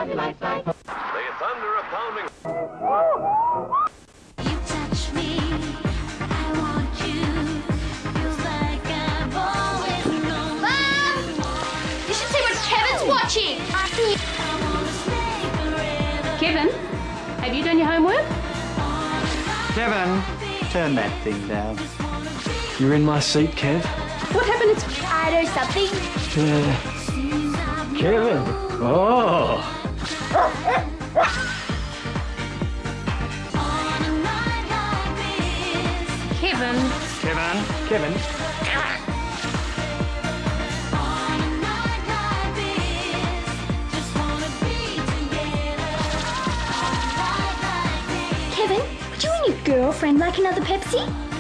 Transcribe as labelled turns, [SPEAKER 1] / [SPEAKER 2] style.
[SPEAKER 1] The thunder of pounding.
[SPEAKER 2] You touch me, I want you. Feels like I've always known. Mom! You should see what Kevin's watching.
[SPEAKER 3] Kevin, have you done your homework?
[SPEAKER 4] Kevin, turn that thing down. You're in my seat, Kev.
[SPEAKER 3] What happened?
[SPEAKER 2] I know something.
[SPEAKER 4] Kevin. Oh.
[SPEAKER 3] Kevin.
[SPEAKER 4] Kevin.
[SPEAKER 2] Kevin, would you and your girlfriend like another Pepsi?